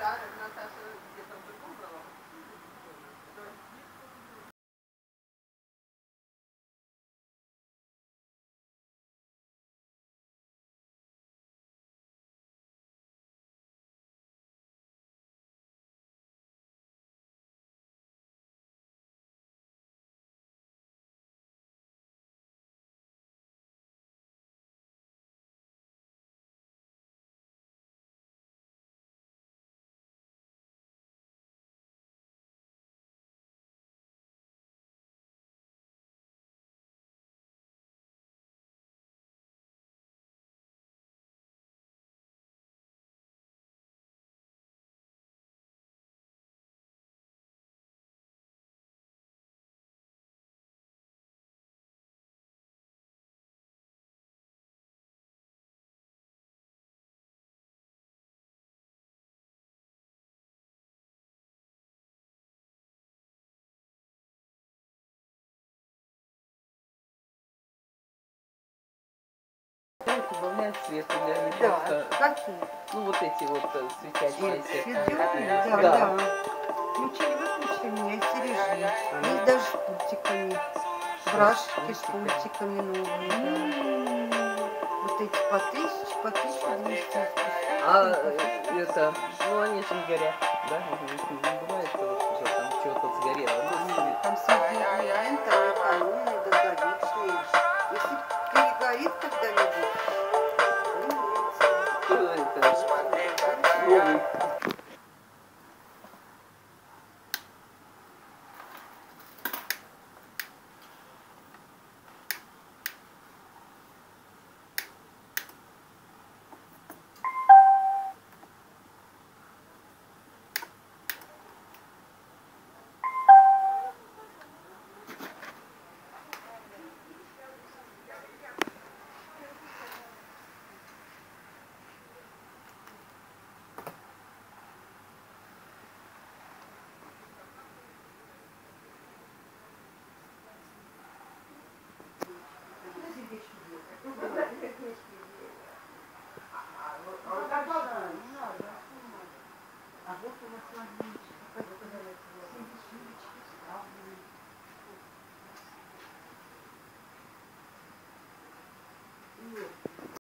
Добавляют свет или они Да, просто... какие? Ну вот эти вот светящиеся. Да, да. Включили-выключили, меняйте режим. Есть даже с пультиками. Брашки с пультиками новые, да. Вот эти по 1200. А это, ну они же не горят, да? Не бывает того, что там что-то сгорело. Там соединение, там экономия, долговечные. Если перегорит когда-нибудь, Что это? Новый.